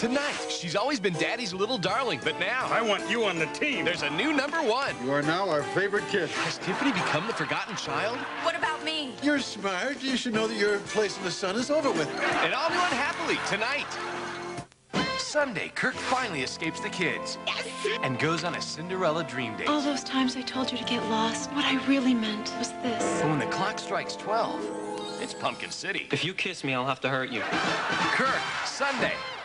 Tonight, she's always been Daddy's little darling, but now... I want you on the team. There's a new #1. You are now our favorite kid. Has Tiffany become the forgotten child? What about me? You're smart. You should know that your place in the sun is over with. And all new Unhappily tonight. Sunday, Kirk finally escapes the kids. Yes! And goes on a Cinderella dream date. All those times I told you to get lost, what I really meant was this. But when the clock strikes 12, it's Pumpkin City. If you kiss me, I'll have to hurt you. Kirk, Sunday.